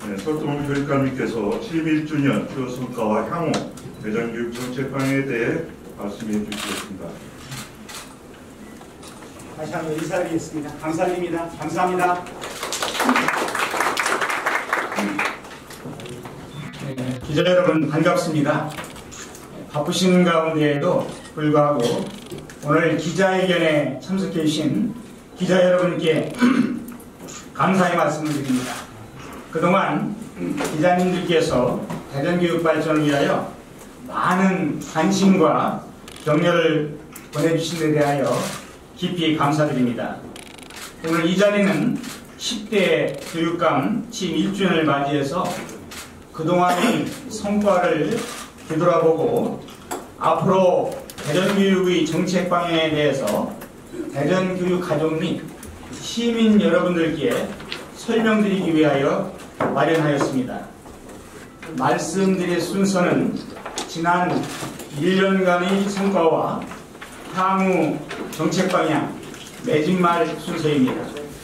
네, 설동훈 교육감님께서 취임 1주년 주요 성과와 향후 대전교육 정책 방향에 대해 말씀해 주시겠습니다. 다시 한번 인사드리겠습니다. 감사드립니다. 감사합니다. 네, 기자 여러분 반갑습니다. 바쁘신 가운데에도 불구하고 오늘 기자회견에 참석해 주신 기자 여러분께 감사의 말씀을 드립니다. 그동안 기자님들께서 대전교육 발전을 위하여 많은 관심과 격려를 보내주신 데 대하여 깊이 감사드립니다. 오늘 이 자리는 10대 교육감 취임 1주년을 맞이해서 그동안의 성과를 되돌아보고 앞으로 대전교육의 정책 방향에 대해서 대전교육 가족 및 시민 여러분들께 설명드리기 위하여 마련하였습니다. 말씀드릴 순서는 지난 1년간의 성과와 향후 정책 방향, 맺은말 순서입니다.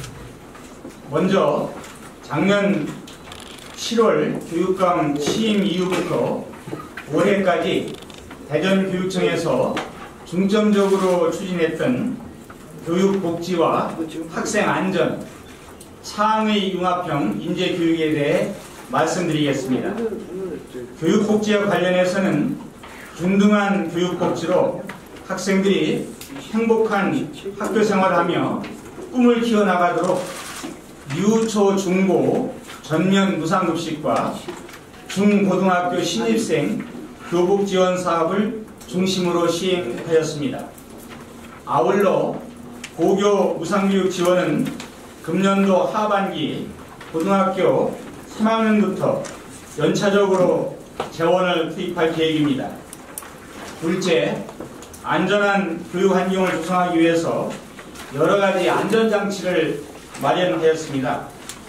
먼저 작년 7월 교육감 취임 이후부터 올해까지 대전교육청에서 중점적으로 추진했던 교육복지와 학생 안전, 창의 융합형 인재교육에 대해 말씀드리겠습니다. 교육복지와 관련해서는 균등한 교육복지로 학생들이 행복한 학교생활을 하며 꿈을 키워나가도록 유, 초, 중고 전면 무상급식과 중고등학교 신입생 교복 지원 사업을 중심으로 시행하였습니다. 아울러 고교 무상교육 지원은 금년도 하반기 고등학교 3학년부터 연차적으로 재원을 투입할 계획입니다. 둘째, 안전한 교육 환경을 조성하기 위해서 여러 가지 안전장치를 마련하였습니다.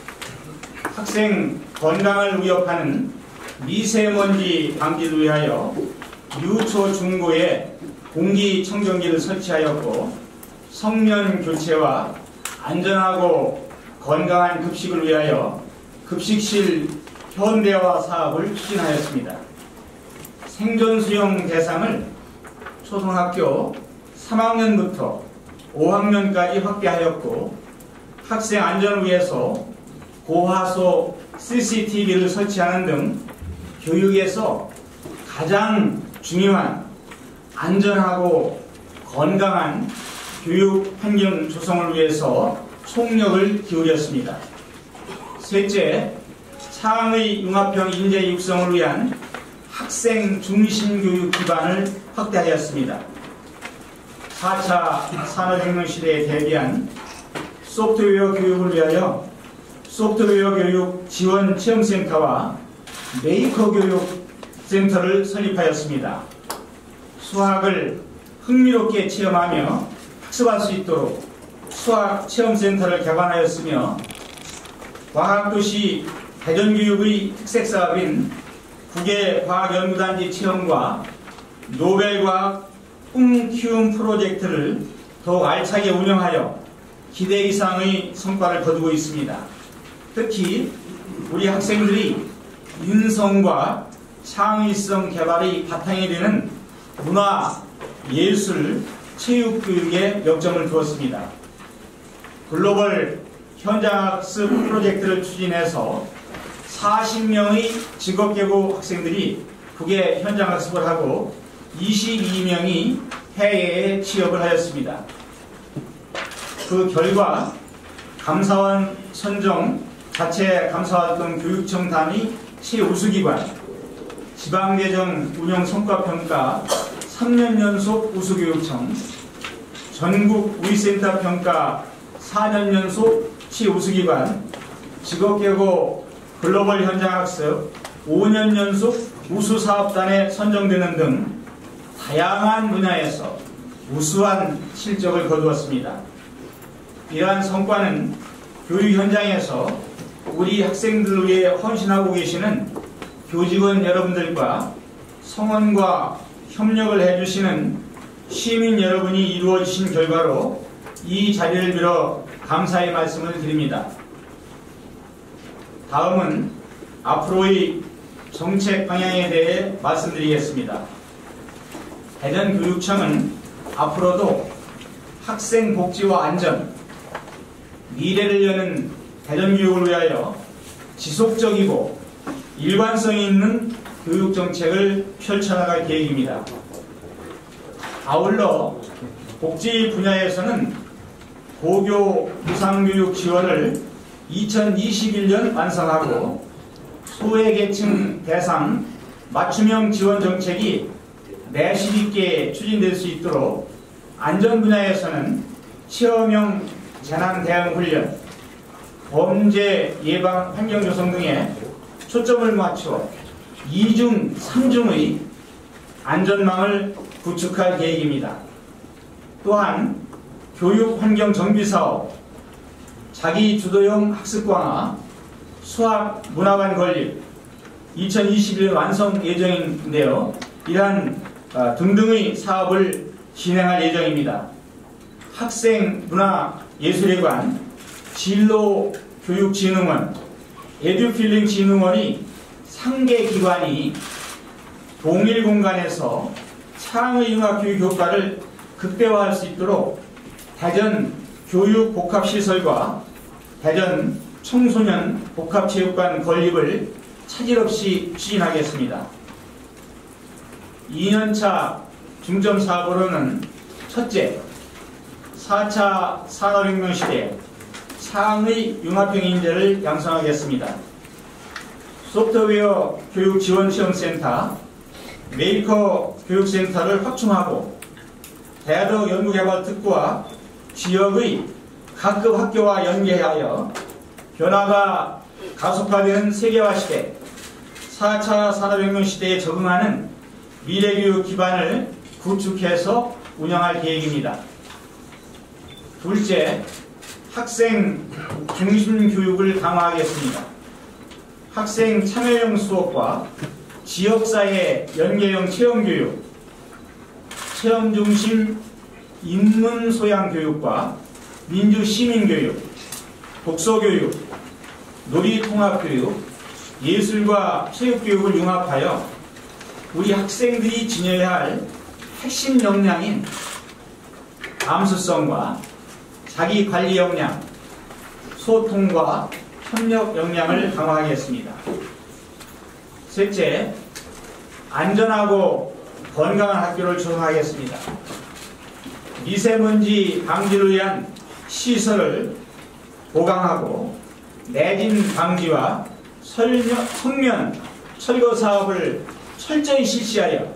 학생 건강을 위협하는 미세먼지 방지를 위하여 유, 초, 중고에 공기청정기를 설치하였고 성면 교체와 안전하고 건강한 급식을 위하여 급식실 현대화 사업을 추진하였습니다. 생존수용 대상을 초등학교 3학년부터 5학년까지 확대하였고 학생 안전을 위해서 고화소 CCTV를 설치하는 등 교육에서 가장 중요한 안전하고 건강한 교육 환경 조성을 위해서 총력을 기울였습니다. 셋째, 창의 융합형 인재 육성을 위한 학생 중심 교육 기반을 확대하였습니다. 4차 산업혁명 시대에 대비한 소프트웨어 교육을 위하여 소프트웨어 교육 지원 체험센터와 메이커 교육 센터를 설립하였습니다. 수학을 흥미롭게 체험하며 학습할 수 있도록 수학 체험센터를 개관하였으며 과학도시 대전교육의 특색사업인 국외과학연구단지 체험과 노벨과학 꿈키움 프로젝트를 더욱 알차게 운영하여 기대 이상의 성과를 거두고 있습니다. 특히 우리 학생들이 인성과 창의성 개발의 바탕이 되는 문화, 예술, 체육교육에 역점을 두었습니다. 글로벌 현장학습 프로젝트를 추진해서 40명의 직업계고 학생들이 국외 현장학습을 하고 22명이 해외에 취업을 하였습니다. 그 결과 감사원 선정 자체 감사활동 교육청 단위 최우수기관, 지방대정 운영성과평가 3년 연속 우수교육청, 전국 우위센터 평가 4년 연속 최우수기관, 직업계고 글로벌 현장학습 5년 연속 우수사업단에 선정되는 등 다양한 분야에서 우수한 실적을 거두었습니다. 이러한 성과는 교육 현장에서 우리 학생들을 위해 헌신하고 계시는 교직원 여러분들과 성원과 협력을 해주시는 시민 여러분이 이루어지신 결과로 이 자리를 빌어 감사의 말씀을 드립니다. 다음은 앞으로의 정책 방향에 대해 말씀드리겠습니다. 대전교육청은 앞으로도 학생 복지와 안전, 미래를 여는 대전교육을 위하여 지속적이고 일관성이 있는 교육정책을 펼쳐나갈 계획입니다. 아울러 복지 분야에서는 고교 무상교육 지원을 2021년 완성하고 소외계층 대상 맞춤형 지원 정책이 내실 있게 추진될 수 있도록 안전 분야에서는 체험형 재난 대응 훈련, 범죄 예방 환경 조성 등에 초점을 맞추어 2중, 3중의 안전망을 구축할 계획입니다. 또한 교육 환경 정비 사업, 자기 주도형 학습 강화, 수학 문화관 건립 2021년 완성 예정인데요. 이러한 등등의 사업을 진행할 예정입니다. 학생문화예술회관, 진로교육진흥원, 에듀필링진흥원이 상계 기관이 동일 공간에서 창의융합교육 효과를 극대화할 수 있도록 대전 교육복합시설과 대전 청소년 복합체육관 건립을 차질 없이 추진하겠습니다. 2년차 중점 사업으로는 첫째, 4차 산업혁명 시대 창의 융합형 인재를 양성하겠습니다. 소프트웨어 교육지원시험센터, 메이커 교육센터를 확충하고 대학 연구개발 특구와 지역의 각급 학교와 연계하여 변화가 가속화되는 세계화 시대, 4차 산업혁명 시대에 적응하는 미래교육 기반을 구축해서 운영할 계획입니다. 둘째, 학생 중심 교육을 강화하겠습니다. 학생 참여형 수업과 지역사회 연계형 체험교육, 체험 중심 인문 소양 교육과 민주 시민교육, 독서교육, 놀이통합교육, 예술과 체육교육을 융합하여 우리 학생들이 지녀야 할 핵심 역량인 감수성과 자기관리 역량, 소통과 협력 역량을 강화하겠습니다. 셋째, 안전하고 건강한 학교를 조성하겠습니다. 미세먼지 방지를 위한 시설을 보강하고 내진 방지와 성면 철거 사업을 철저히 실시하여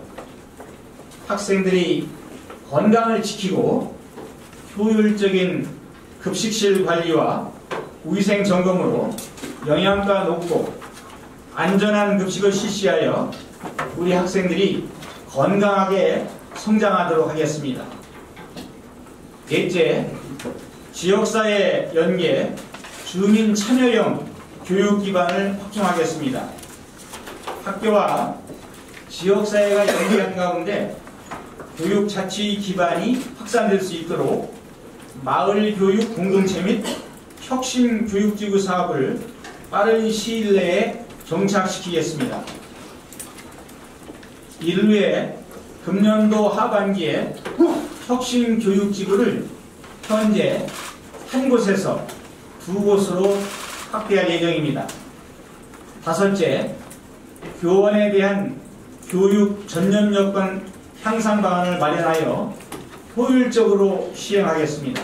학생들이 건강을 지키고 효율적인 급식실 관리와 위생 점검으로 영양가 높고 안전한 급식을 실시하여 우리 학생들이 건강하게 성장하도록 하겠습니다. 넷째, 지역사회 연계 주민 참여형 교육 기반을 확충하겠습니다. 학교와 지역사회가 연계한 가운데 교육 자치 기반이 확산될 수 있도록 마을 교육 공동체 및 혁신 교육지구 사업을 빠른 시일 내에 정착시키겠습니다. 이를 위해 금년도 하반기에 혁신 교육지구를 현재 한 곳에서 두 곳으로 확대할 예정입니다. 다섯째, 교원에 대한 교육 전념 여건 향상 방안을 마련하여 효율적으로 시행하겠습니다.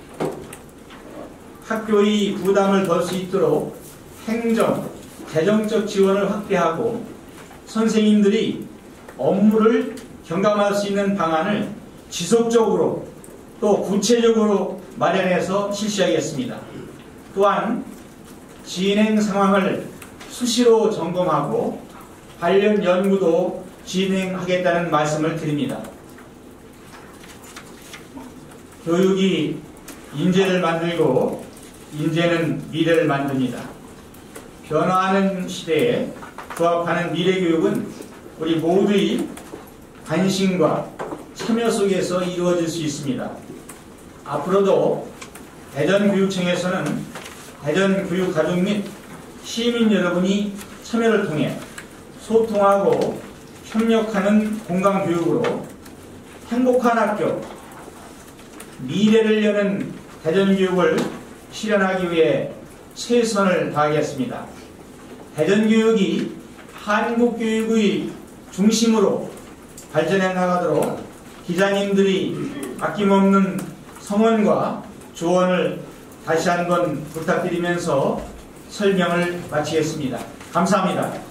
학교의 부담을 덜 수 있도록 행정, 재정적 지원을 확대하고 선생님들이 업무를 경감할 수 있는 방안을 지속적으로 또 구체적으로 마련해서 실시하겠습니다. 또한 진행 상황을 수시로 점검하고 관련 연구도 진행하겠다는 말씀을 드립니다. 교육이 인재를 만들고 인재는 미래를 만듭니다. 변화하는 시대에 부합하는 미래교육은 우리 모두의 관심과 참여 속에서 이루어질 수 있습니다. 앞으로도 대전교육청에서는 대전교육가족 및 시민 여러분이 참여를 통해 소통하고 협력하는 공강교육으로 행복한 학교, 미래를 여는 대전교육을 실현하기 위해 최선을 다하겠습니다. 대전교육이 한국교육의 중심으로 발전해 나가도록 기자님들이 아낌없는 성원과 조언을 다시 한번 부탁드리면서 설명을 마치겠습니다. 감사합니다.